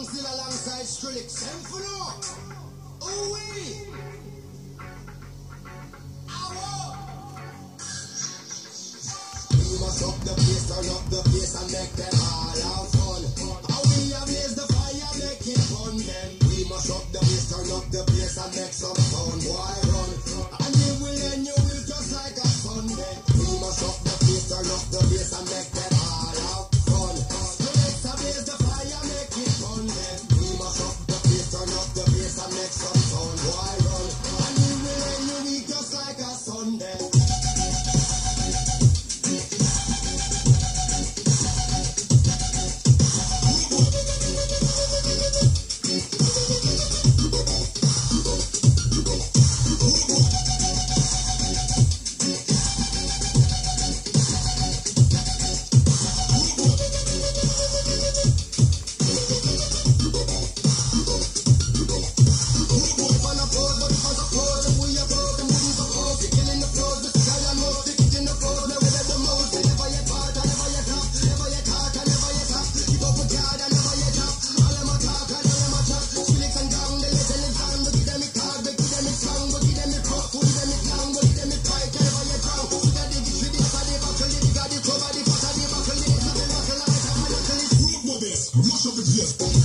still alongside SKRILLEX. Same for now. Ooh-wee. We must up the place, turn up the place and make them all have fun. How we have blaze the fire, make it fun then. We must up the place, turn up the place and make some fun. Why run? And you will end your will just like a Sunday. We must up the place, turn up the place and make them all have fun. SKRILLEX a blaze the fire, make it fun then. We must up the place, turn up the place and make some fun. Why run? And you will end your week just like a Sunday. Mash up the place.